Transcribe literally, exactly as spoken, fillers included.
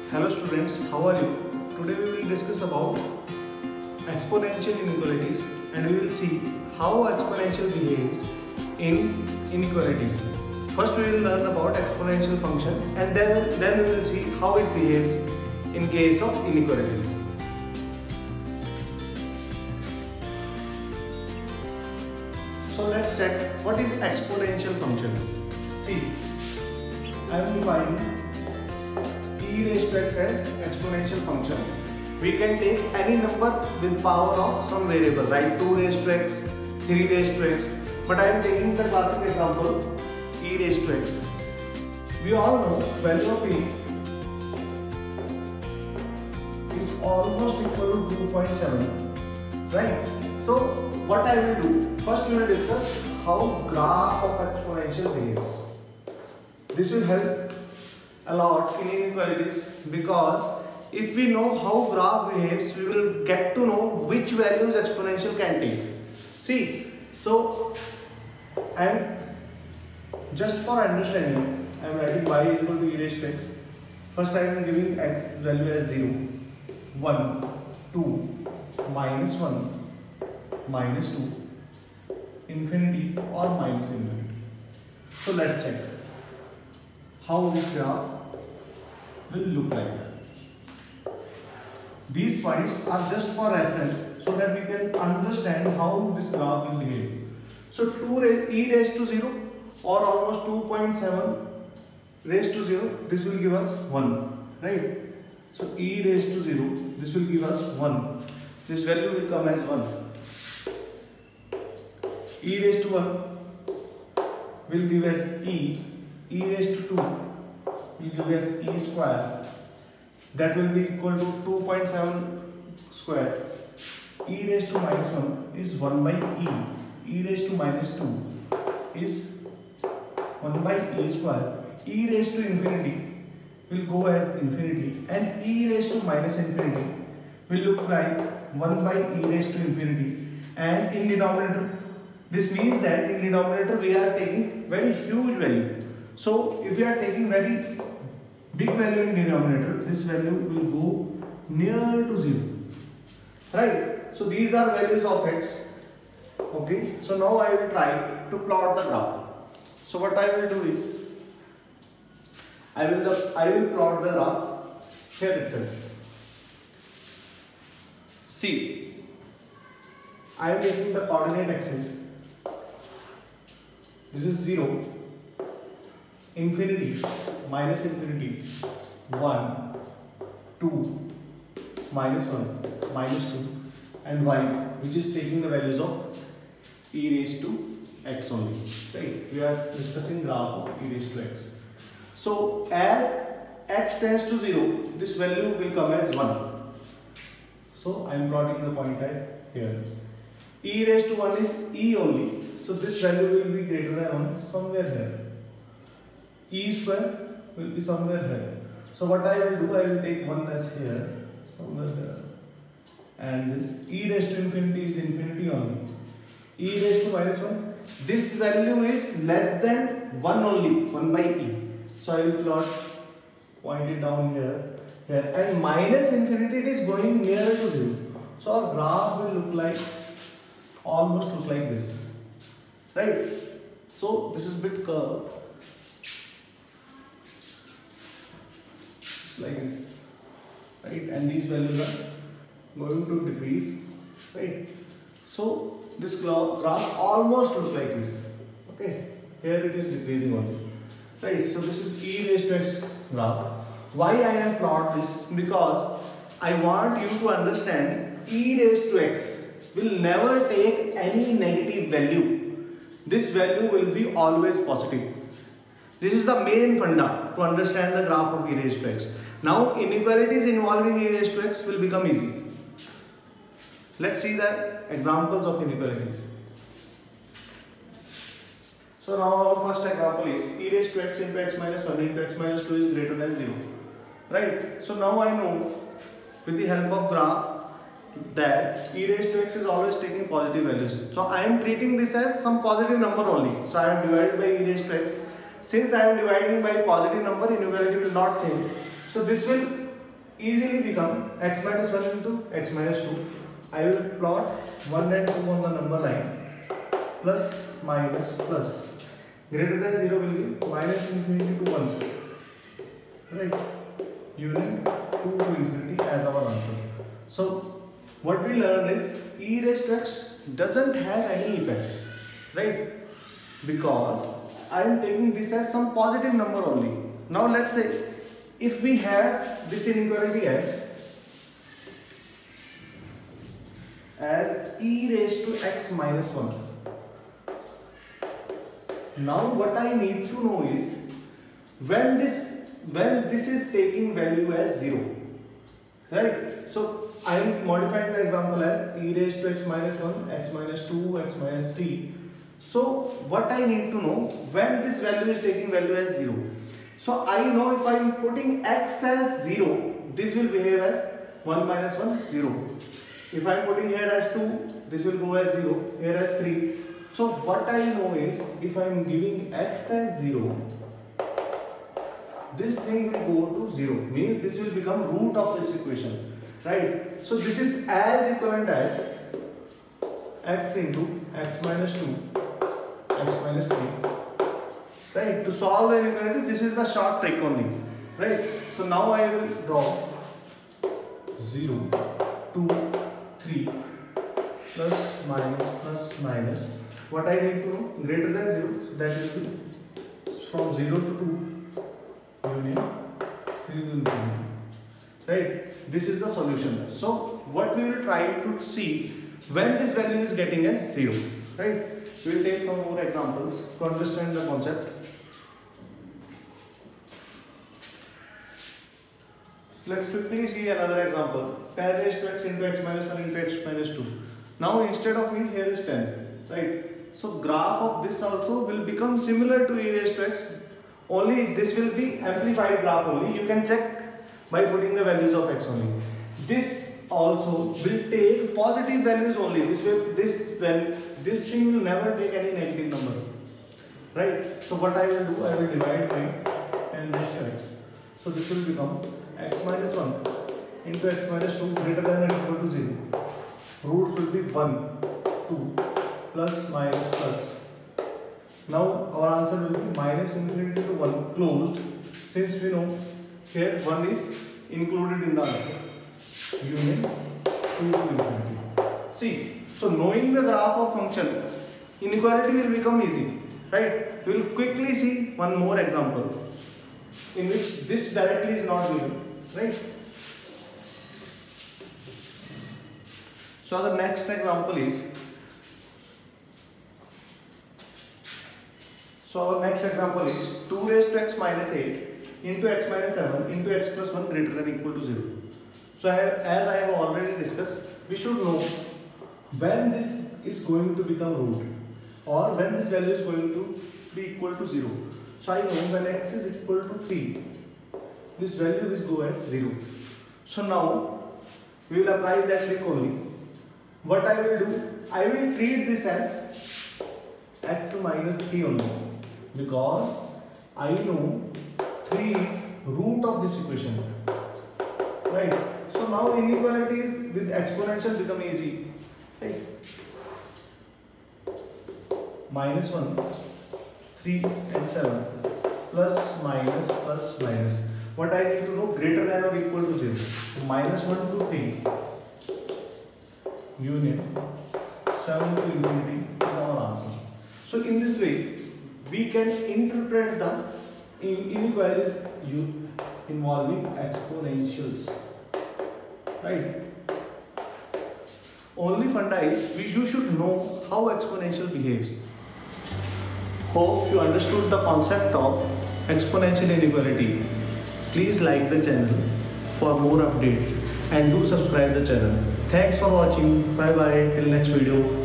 Hello students, how are you? Today we will discuss about exponential inequalities and we will see how exponential behaves in inequalities. First we will learn about exponential function and then, then we will see how it behaves in case of inequalities. So let's check what is exponential function. See, I am defining e raised to x as exponential function. We can take any number with power of some variable, right? two raised to x, three raised to x. But I am taking the classic example e raised to x. We all know value of e is almost equal to two point seven, right? So what I will do, first we will discuss how graph of exponential behaves. This will help a lot in inequalities because if we know how graph behaves, we will get to know which values exponential can take. See, so I am just for understanding, I am writing y is equal to e raised to x. First I am giving x value as zero, one, two, minus one, minus two, infinity or minus infinity. So let's check how this graph will look like. These points are just for reference so that we can understand how this graph will behave. So two e raised to zero or almost two point seven raised to zero, this will give us one, right? So e raised to zero, this will give us one. This value will come as one. E raised to one will give us e. E raised to two will give us e square. That will be equal to two point seven square. E raised to minus one is one by e. E raised to minus two is one by e square. E raised to infinity will go as infinity and e raised to minus infinity will look like one by e raised to infinity, and in denominator this means that in denominator we are taking very huge value. So if we are taking very big value in denominator, this value will go near to zero, right? So these are values of x. Okay, so now I will try to plot the graph. So what I will do is I will the, I will plot the graph here itself. See, I am taking the coordinate axis. This is zero, infinity, minus infinity, one, two, minus one, minus two, and y, which is taking the values of e raised to x only, right? We are discussing graph of e raised to x. So as x tends to zero, this value will come as one. So I am plotting the point at here. E raised to one is e only, so this value will be greater than one somewhere here. E square will be somewhere here. So what I will do, I will take one as here, somewhere here, and this e raised to infinity is infinity only. E raised to minus one, this value is less than one only, one by e. So I will plot, point it down here, here, and minus infinity it is going nearer to zero. So our graph will look like, almost look like this, right? So this is bit curved, like this, right? And these values are going to decrease, right? So this graph almost looks like this. Okay, here it is decreasing only, right? So this is e raised to x graph. Why I have plotted this? Because I want you to understand e raised to x will never take any negative value. This value will be always positive. This is the main funda to understand the graph of e raised to x. Now inequalities involving e raised to x will become easy. Let's see the examples of inequalities. So now our first example is e raised to x into x minus one into x minus two is greater than zero. Right? So now I know with the help of graph that e raised to x is always taking positive values. So I am treating this as some positive number only. So I am divided by e raised to x. Since I am dividing by positive number, inequality will not change. So this will easily become x minus one into x minus two. I will plot one and two on the number line, plus minus plus. Greater than zero will be minus infinity to one. Right? Union two to infinity as our answer. So what we learned is e raised to x doesn't have any effect, right? Because I am taking this as some positive number only. Now let's say if we have this inequality as as e raised to x minus one. Now what I need to know is when this when this is taking value as zero, right? So I am modifying the example as e raised to x minus one, x minus two, x minus three. So what I need to know when this value is taking value as zero. So I know if I am putting x as zero, this will behave as one minus one, zero. If I am putting here as two, this will go as zero, here as three. So what I know is if I am giving x as zero, this thing will go to zero, means this will become root of this equation, right? So this is as equivalent as x into x minus two, x minus three, right? To solve the inequality, this is the short trick only, right? So now I will draw zero, two, three, plus, minus, plus, minus. What I need to know, greater than zero, so that will be from zero to two, union three to infinity, right? This is the solution. So what we will try to see when this value is getting as zero, right? We will take some more examples to understand the concept. Let's quickly see another example. ten raised to x into x minus one into x minus two. Now instead of e, here is ten, right? So graph of this also will become similar to e raised to x, only this will be amplified graph only. You can check by putting the values of x only. This also will take positive values only. This will this when this thing will never take any negative number, right? So what I will do, I will divide by ten raised to x. So this will become x minus one into x minus two greater than or equal to zero. Roots will be one, two, plus, minus, plus. Now our answer will be minus infinity to one closed, since we know here one is included in the answer. Union two to infinity. See, so knowing the graph of function, inequality will become easy, right? We will quickly see one more example in which this directly is not given, right? So the next example is, so our next example is two raised to x minus eight into x minus seven into x plus one greater than or equal to zero. So I have, as I have already discussed, we should know when this is going to become root or when this value is going to be equal to zero. So I know when x is equal to three, this value will go as zero. So now we will apply that trick only. What I will do, I will treat this as x minus three only, because I know three is root of this equation, right? So now inequality with exponential become easy, right? Minus one, three and seven, plus, minus, plus, minus. What I need to know, greater than or equal to zero. So minus one to three, union seven to infinity is our answer. So in this way, we can interpret the inequalities involving exponentials, right? Only funda is we you should know how exponential behaves. Hope you understood the concept of exponential inequality. Please like the channel for more updates and do subscribe the channel. Thanks for watching. Bye bye till next video.